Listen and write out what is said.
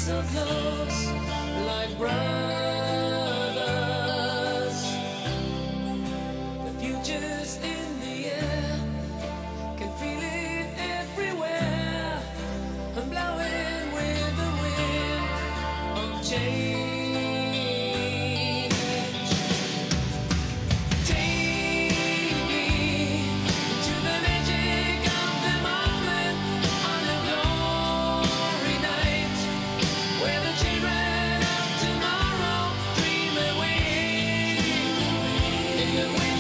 so close, like brothers. The future's in the air, can feel it everywhere. I'm blowing with the wind of change. Take me to the magic of the moment on a glory night, where the children of tomorrow dream away in the wind.